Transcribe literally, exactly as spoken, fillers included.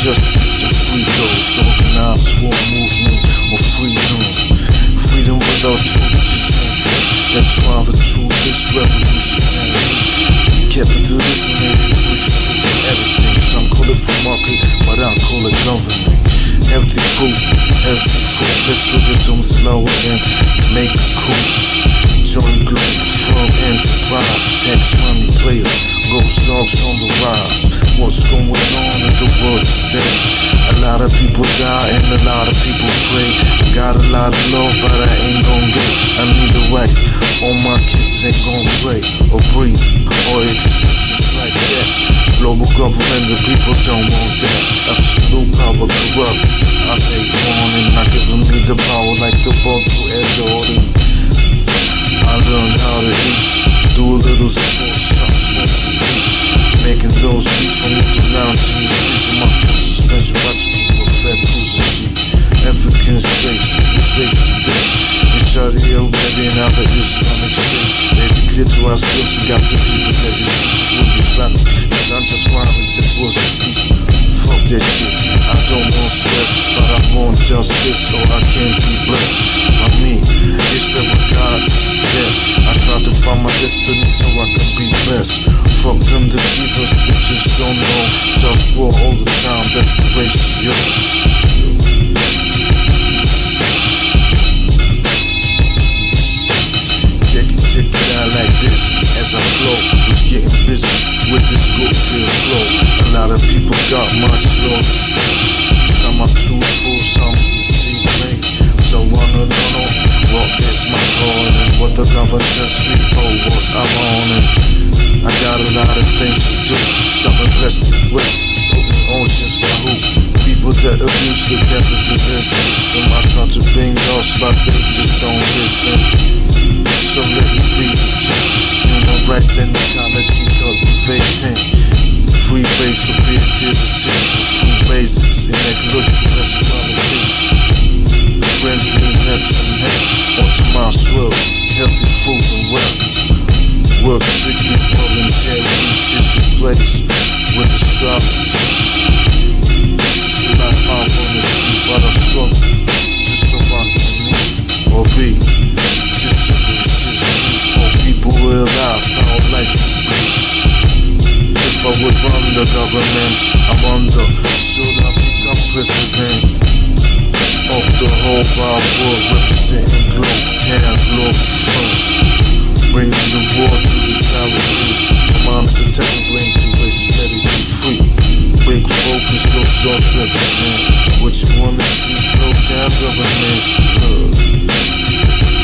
justice and free those. Organized swarm movement or freedom. Freedom without truth just ain't free. That's why the truth is revolutionary. Capitalism ain't pushing for everything. Some call it free market, but I call it government. Healthy food, healthy food. Let's look at some slower and make it cool. Join GLOBALFIRM enterprise. Tax money players, GhostDogz on the rise. What's going on in the world today? A lot of people die and a lot of people pray. Got a lot of love, but I ain't gon' get. I need a wife. All my kids ain't gon' play or breathe or exist just like that. Global government, the people don't want that. Absolute power corrupts. I take warning, not giving me the power like the bug to Air Jordan. I learned how to eat, do a little sports, stop smoking weed, making those beats for me to lounge in the streets of my full suspension bicycle with fat cruiser seat. African slaves, enslaved today in Saudi Arabia and other Islamic states. They declare to our slaves, we got the people that is will be Islamic. Cause I'm just rhyming, it was a secret. Fuck that shit, I don't want stress, but I want justice, so I can't be blessed. I mean, it's that what God yes. I try to find my destiny so I can be blessed. Fuck them deceivers, they just don't know. JustWar all the time, that's the ratio. Check it, check it out like this. As I flow, was getting busy with this good feel flow. A lot of people got my slow to say. Some are truthful, some deceive me. So I don't know what is my calling, what the government tells me, oh what I'm on it. I got a lot of things to do. Shopping plastic waste, putting oceans for who? People that abuse the capitalist system. I try to bring those, but they just don't listen. So let me be human rights and ecology cultivating. Free base of creativity, free basics in ecological equality. Friendliness and hate onto my swirl. Healthy food and wealth. Work strictly voluntarily, tissue place with astrology. This is the life I wanna see, but I struggle just so I can live or be. Just so resist me, or people realize how life can be. If I would run the government, I wonder, should I become president of the whole wide world, representing Globe, ten GLOBALFIRM, bringing the war to the charities. Mom's a tech bring to a steady and free. Big focus, GhostDogz represent. What you wanna see, Globe, ten government. Uh.